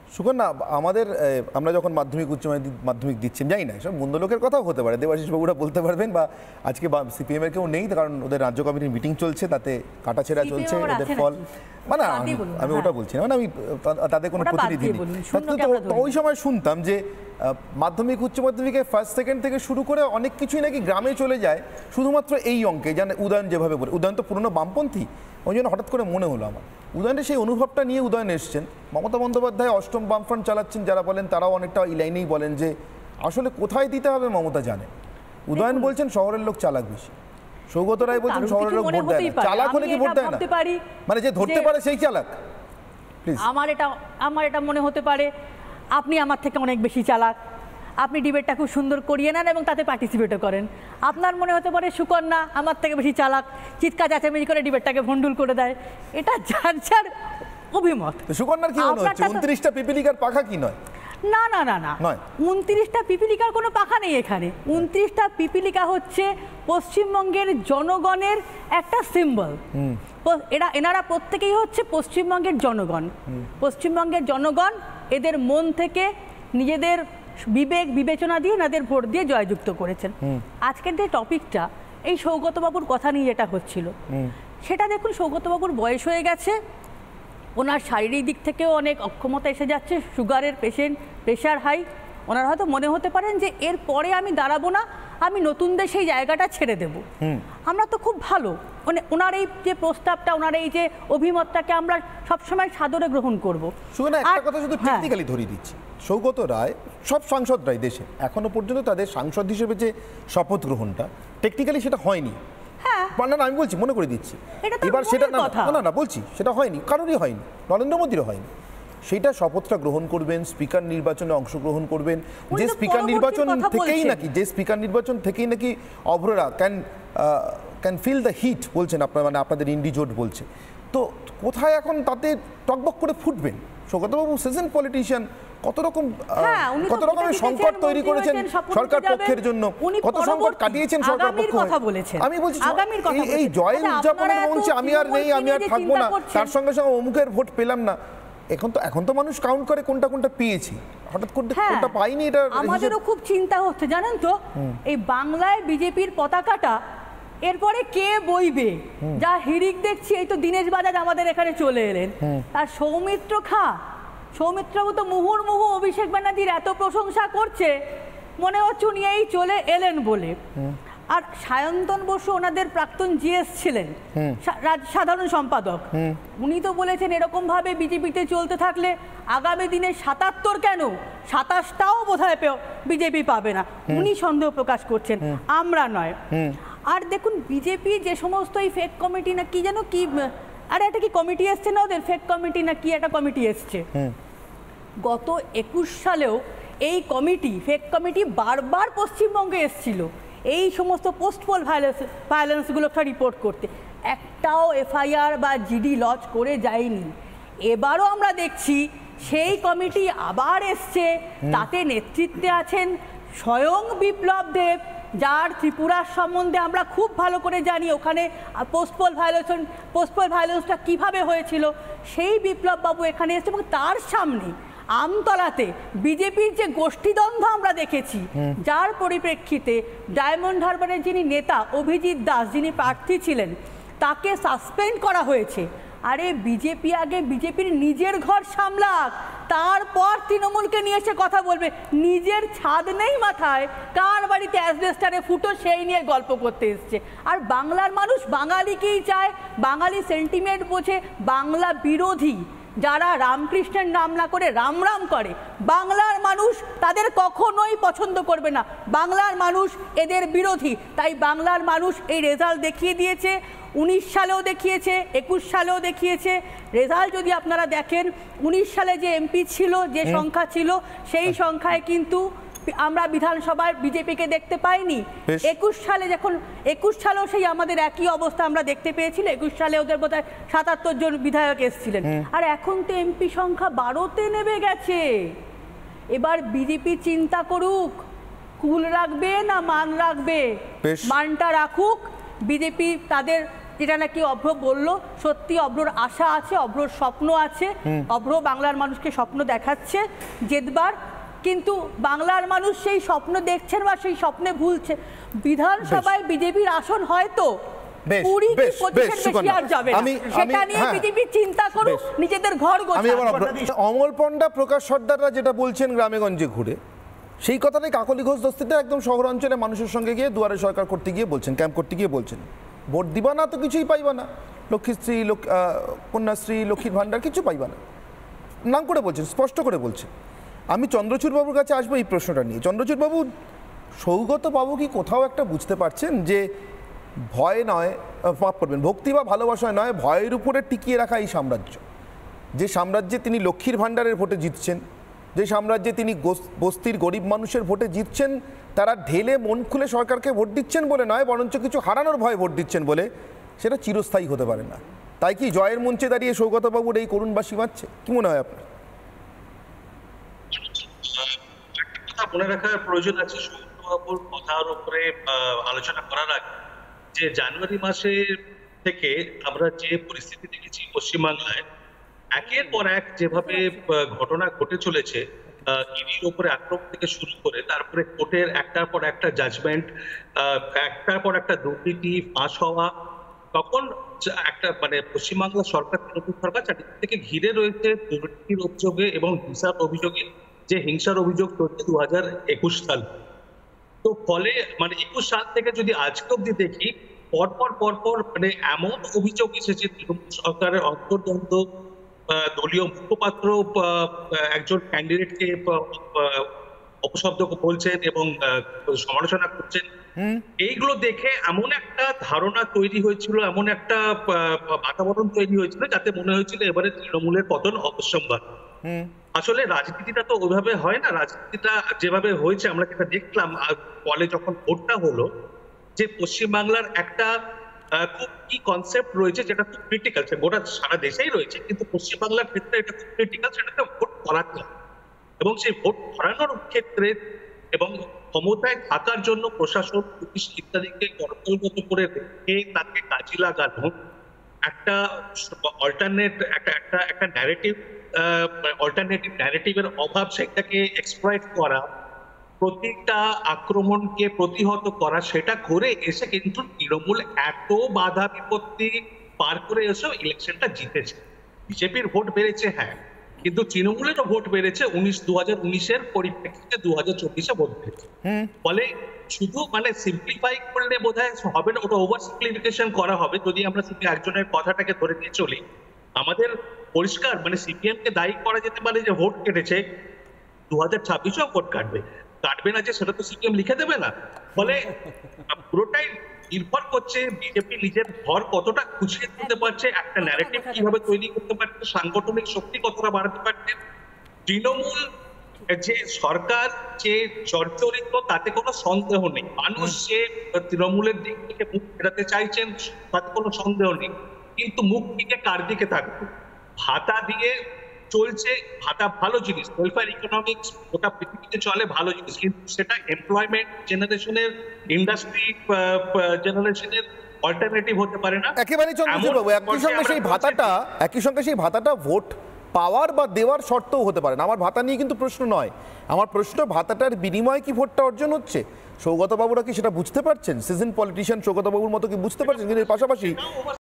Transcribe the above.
সুকন্যা, আমাদের আমরা যখন মাধ্যমিক উচ্চ মাধ্যমিক দিচ্ছি, জানি না সব বন্ধু লোকের কথাও হতে পারে, দেবাশিস বাবুরা বলতে পারবেন, বা আজকে সিপিএম এর কেউ নেই কারণ ওদের রাজ্য কমিটির মিটিং চলছে, তাতে কাটাছেড়া চলছে, ওদের ফল মানে আমি ওটা বলছি না, মানে আমি তাদের কোনো প্রতিনিধি নেই। ওই সময় শুনতাম যে মাধ্যমিক উচ্চ মাধ্যমিকে ফার্স্ট সেকেন্ড থেকে শুরু করে অনেক কিছুই নাকি গ্রামে চলে যায় শুধুমাত্র এই অঙ্কে, জানে উদয়ন যেভাবে বলে, উদয়ন তো পুরনো বামপন্থী, ওই জন্য হঠাৎ করে মনে হলো আমার উদয়নের সেই অনুভবটা নিয়ে উদয়ন এসছেন। মমতা বন্দ্যোপাধ্যায় অষ্টম বামফ্রন্ট চালাচ্ছেন যারা বলেন, তারাও অনেকটা এই লাইনেই বলেন যে আসলে কোথায় দিতে হবে মমতা জানে। উদয়ন বলছেন শহরের লোক চালাক বেশি, সৌগত রায় বলছেন শহরের লোক ভোট দেয় না। চালাক হলে কি ভোট দেয় না? মানে যে ধরতে পারে সেই চালাক। আমার এটা মনে হতে পারে আপনি আমার থেকে অনেক বেশি চালাক, আপনি ডিবেটটা খুব সুন্দর করিয়ে নেন এবং তাতে পার্টিসিপেটও করেন। আপনার মনে হতে পারে সুকন্যা আমার থেকে বেশি চালাক, চিৎকার চেঁচামেচি করে ডিবেটটাকে ভন্ডুল করে দেয়। এটা যার যার অভিমত। সুকন্যার কি মনে হচ্ছে 29টা পিপিলিকার পাখা কি নয়? না না না না, 29টা পিপিলিকার কোনো পাখা নেই এখানে। 29টা পিপিলিকা হচ্ছে পশ্চিমবঙ্গের জনগণের একটা সিম্বল। এনারা প্রত্যেকেই হচ্ছে পশ্চিমবঙ্গের জনগণ। পশ্চিমবঙ্গের জনগণ এদের মন থেকে নিজেদের বিবেক বিবেচনা দিয়ে এনাদের ভোট দিয়ে জয়যুক্ত করেছেন। আজকের যে টপিকটা, এই সৌগতবাবুর কথা নিয়ে যেটা হচ্ছিল, সেটা দেখুন, সৌগতবাবুর বয়স হয়ে গেছে, ওনার শারীরিক দিক থেকেও অনেক অক্ষমতা এসে যাচ্ছে, সুগারের পেশেন্ট, প্রেশার হাই। ওনার হয়তো মনে হতে পারেন যে এর পরে আমি দাঁড়াবো না, আমি নতুনদের সেই জায়গাটা ছেড়ে দেব। আমরা তো খুব ভালো, মানে ওনার এই যে প্রস্তাবটা, ওনার এই যে অভিমতটাকে আমরা সবসময় সাদরে গ্রহণ করবো। একটা কথা শুধু টেকনিক্যালি ধরিয়ে দিচ্ছি, সৌগত রায়, সব সাংসদরাই দেশে এখনো পর্যন্ত তাদের সাংসদ হিসেবে যে শপথ গ্রহণটা টেকনিক্যালি সেটা হয়নি। না আমি বলছি, মনে করে দিচ্ছি, এবার সেটা না বলছি সেটা হয়নি, কারোরই হয়নি, নরেন্দ্র মোদীরও হয়নি। সেটা শপথটা গ্রহণ করবেন, স্পিকার নির্বাচনে অংশগ্রহণ করবেন, যে স্পিকার নির্বাচন থেকেই নাকি অভ্ররা ক্যান ফিল দ্য হিট বলছেন আপনার, মানে আপনাদের ইন্ডিজোট বলছে। তো কোথায় এখন তাতে টকবক করে ফুটবেন? সৌগতবাবু সিজন পলিটিশিয়ান, কত রকমের সংকট তৈরি করেছেন সরকার পক্ষের জন্য, কত সংকট কাটিয়েছেন সরকার পক্ষ। আমি বলছি এই জয় উদযাপনের মঞ্চে আমি আর নেই, আমি আর থাকবো না, তার সঙ্গে সঙ্গে অমুকের ভোট পেলাম না। এখন তো মানুষ কাউন্ট করে কোনটা পেয়েছি, হঠাৎ কোনটা পাইনি। এটা আমাদেরও খুব চিন্তা হচ্ছে, জানেন তো, এই বাংলায় বিজেপির পতাকাটা এরপরে কে বইবে? যা হিড়িক দেখছি, এই তো দীনেশ বাজাজ আমাদের এখানে চলে এলেন, তার সৌমিত্রবাবু তো মুহুর্মুহু অভিষেক ব্যানার্জির এত প্রশংসা করছে, মনে হচ্ছে উনি এই চলে এলেন বলে। আর সায়ন্তন বসু ওনাদের প্রাক্তন জিএস ছিলেন, সাধারণ সম্পাদক, উনি তো বলেছেন এরকম ভাবে বিজেপিতে চলতে থাকলে আগামী দিনে 77 কেন 27টাও বোধহয় বিজেপি পাবে না। উনি সন্দেহ প্রকাশ করছেন, আমরা নয়। আর দেখুন, বিজেপি যে সমস্ত এই ফেক কমিটি না কি যেন কি, আরে একটা কি কমিটি এসছে না ওদের, ফেক কমিটি না কি একটা কমিটি এসছে, গত 21 সালেও এই কমিটি, ফেক কমিটি বারবার পশ্চিমবঙ্গে এসছিল এই সমস্ত পোস্টপোল ভায়োলেন্সগুলোকে রিপোর্ট করতে। একটাও এফআইআর বা জিডি লঞ্চ করে যায়নি। এবারও আমরা দেখছি সেই কমিটি আবার এসছে, তাতে নেতৃত্বে আছেন স্বয়ং বিপ্লব দেব, যার ত্রিপুরার সম্বন্ধে আমরা খুব ভালো করে জানি, ওখানে পোস্টপোল ভায়োলেন্সটা কীভাবে হয়েছিল, সেই বিপ্লব বাবু এখানে এসছে। এবং তার সামনে আমতলাতে বিজেপির যে গোষ্ঠীদ্বন্দ্ব আমরা দেখেছি, যার পরিপ্রেক্ষিতে ডায়মন্ড হারবারের যিনি নেতা অভিজিৎ দাস, যিনি প্রার্থী ছিলেন, তাকে সাসপেন্ড করা হয়েছে। আরে বিজেপি আগে বিজেপির নিজের ঘর সামলাক, তারপর তৃণমূলকে নিয়ে এসে কথা বলবে। নিজের ছাদ নেই মাথায়, কার বাড়িতে অ্যাসবেস্টারে ফুটো সেই নিয়ে গল্প করতে এসছে। আর বাংলার মানুষ বাঙালিকেই চায়, বাঙালি সেন্টিমেন্ট বোঝে। বাংলা বিরোধী যারা রামকৃষ্ণের নাম না করে রাম রাম করে, বাংলার মানুষ তাদের কখনোই পছন্দ করবে না। বাংলার মানুষ এদের বিরোধী। তাই বাংলার মানুষ এই রেজাল্ট দেখিয়ে দিয়েছে, 19 সালেও দেখিয়েছে, 21 সালেও দেখিয়েছে। রেজাল্ট যদি আপনারা দেখেন, 19 সালে যে এমপি ছিল, যে সংখ্যা ছিল, সেই সংখ্যায় কিন্তু আমরা বিধানসভায় বিজেপিকে দেখতে পাইনি। 21 সালে যখন 21 সালেও সেই আমাদের একই অবস্থা আমরা দেখতে পেয়েছিল। 21 সালে ওদের বোধহয় 77 জন বিধায়ক এসেছিলেন, আর এখন তো এমপি সংখ্যা 12তে নেমে গেছে। এবার বিজেপি চিন্তা করুক, কুল রাখবে না মান রাখবে। মানটা রাখুক, বিজেপি তাদের যেটা নাকি অভ্র বলল, সত্যি অভ্রর আশা আছে, অভ্রর স্বপ্ন আছে, অভ্র বাংলার মানুষকে স্বপ্ন দেখাচ্ছে জেতবার, কিন্তু বাংলার মানুষ সেই স্বপ্ন দেখছেন বা সেই স্বপ্নে ভুলছে। বিধানসভায় বিজেপির আসন হয়তো 20 কি 25 বেশি আর যাবে না, সেটা নিয়ে বিজেপি চিন্তা করুক, নিজেদের ঘর গোছাক। অমল পণ্ডা, প্রকাশ সর্দাররা যেটা বলছেন গ্রামেগঞ্জে ঘুরে, সেই কথাটাই কাকলি ঘোষ দস্তিতে একদম শহরাঞ্চলে মানুষের সঙ্গে গিয়ে দুয়ারে সরকার করতে গিয়ে বলছেন, ক্যাম্প করতে গিয়ে বলছেন, ভোট দিবা না তো কিছুই পাইবা না, লক্ষ্মীশ্রী, কন্যাশ্রী, লক্ষ্মীর ভাণ্ডার কিছু পাইবা না, নাম করে বলছেন, স্পষ্ট করে বলছেন। আমি চন্দ্রচূড় বাবুর কাছে আসবো এই প্রশ্নটা নিয়ে। চন্দ্রচূড় বাবু, সৌগত বাবু কি কোথাও একটা বুঝতে পারছেন যে ভয় নয়, মাফ করবেন, ভক্তি বা ভালোবাসায় নয়, ভয়ের উপরে টিকিয়ে রাখা এই সাম্রাজ্য, যে সাম্রাজ্যে তিনি লক্ষ্মীর ভাণ্ডারের ভোটে জিতছেন, যে সাম্রাজ্যে তিনি বস্তির গরিব মানুষের ভোটে জিতছেন, তারা ঢেলে মন খুলে সরকারকে ভোট দিচ্ছেন বলে নয়, বরঞ্চ কিছু হারানোর ভয়ে ভোট দিচ্ছেন বলে, সেটা চিরস্থায়ী হতে পারে না। তাই কি জয়ের মঞ্চে দাঁড়িয়ে সৌগতবাবুর এই করুণবাসী বাঁচছে? কি মনে হয় আপনার? একটা কথা মনে রাখার প্রয়োজন আছে সৌগতবাবুর কথার উপরে আলোচনা করার আগে, যে জানুয়ারি মাসে থেকে আমরা যে পরিস্থিতি দেখেছি পশ্চিমবাংলায়, একের পর এক যেভাবে ঘটনা ঘটে চলেছে, ইডির উপরে আক্রমণ থেকে শুরু করে, তারপরে কোর্টের একটার পর একটা জাজমেন্ট, একটার পর একটা দুর্নীতি ফাঁস হওয়া, তখন একটা মানে পশ্চিমবাংলা সরকার, তৃণমূল সরকার চারিদিক থেকে ঘিরে রয়েছে দুর্নীতির অভিযোগে এবং হিংসার অভিযোগে, যে হিংসার অভিযোগ চলছে 2021 সাল। তো ফলে মানে 21 সাল থেকে যদি আজকে অব্দি দেখি, পরপর মানে এমন অভিযোগ এসেছে, তৃণমূল সরকারের অন্তর্দ্বন্দ্ব, দলীয় মুখপাত্র একজন ক্যান্ডিডেটকে অপশব্দ বলছেন এবং সমালোচনা করছেন। এইগুলো দেখে এমন একটা ধারণা তৈরি হয়েছিল, এমন একটা বাতাবরণ তৈরি হয়েছিল, যাতে মনে হয়েছিল এবারে তৃণমূলের পতন অবশ্যম্ভাবী। আসলে রাজনীতিটা তো ওইভাবে হয় না। রাজনীতিটা যেভাবে হয়েছে আমরা যেটা দেখলাম ফলে যখন ভোটটা হলো, যে পশ্চিমবাংলার একটা খুব কি কনসেপ্ট রয়েছে যেটা খুব ক্রিটিক্যাল, গোটা সারা দেশেই রয়েছে, কিন্তু পশ্চিমবাংলার ক্ষেত্রে এটা খুব ক্রিটিক্যাল, সেটাকে ভোট করাতে হবে। এবং সেই ভোট করানোর ক্ষেত্রে এবং ক্ষমতায় থাকার জন্য প্রশাসন, পুলিশ ইত্যাদিকে কর্তব্যগত করে রেখে তাকে কাজে লাগানো, একটা একটা ন্যারেটিভ, অল্টারনেটিভ ন্যারেটিভের অভাব, সেটাকে এক্সপ্লয়েট করা, প্রতিটা আক্রমণকে প্রতিহত করা, সেটা করে এসে কিন্তু তৃণমূল এত বাধা বিপত্তি পার করে এসেও ইলেকশনটা জিতেছে। বিজেপির ভোট বেড়েছে, হ্যাঁ, কিন্তু তৃণমূলেরও ভোট বেড়েছে 2019-এর পরিপ্রেক্ষিতে 2024-এ ভোট বেড়েছে। ফলে শুধু মানে সিম্পলিফাই করলে বোধহয় হবে না, ওটা ওভার সিম্পলিফিকেশন করা হবে যদি আমরা শুধু একজনের কথাটাকে ধরে নিয়ে চলি। আমাদের পরিষ্কার মানে সিপিএম কে দায়ী করা যেতে পারে যে ভোট কেটেছে, 2026-এও ভোট কাটবে না, যে সেটা তো সিপিএম লিখে দেবে না। ফলে পুরোটাই নির্ভর করছে বিজেপি নিজের ঘর কতটা গুছিয়ে তুলতে পারছে, একটা ন্যারেটিভ কিভাবে তৈরি করতে পারছে, সাংগঠনিক শক্তি কতটা বাড়াতে পারছে। তৃণমূল যে সরকার যে জর্জরিত, তাতে কোনো সন্দেহ নেই। মানুষ যে তৃণমূলের দিক থেকে মুখ ফেরাতে চাইছেন, তাতে কোনো সন্দেহ নেই। কিন্তু মুখ থেকে কার দিকে থাকবে? ভাতা দিয়ে চলছে, ভাতা ভালো জিনিস, ওয়েলফেয়ার ইকোনমিক্স গোটা পৃথিবীতে চলে, ভালো জিনিস, কিন্তু সেটা এমপ্লয়মেন্ট জেনারেশনের, ইন্ডাস্ট্রি জেনারেশনের অল্টারনেটিভ হতে পারে না। একেবারে চন্দ্রচূড় বাবু, একই সঙ্গে সেই ভাতাটা ভোট পাওয়ার বা দেওয়ার শর্তও হতে পারে না। আমার ভাতা নিয়ে কিন্তু প্রশ্ন নয়, আমার প্রশ্ন ভাতাটার বিনিময়ে কি ভোটটা অর্জন হচ্ছে? সৌগত বাবুরা কি সেটা বুঝতে পারছেন? সিজন পলিটিশিয়ান সৌগত বাবুর মতো কি বুঝতে পারছেন? কিন্তু এর পাশাপাশি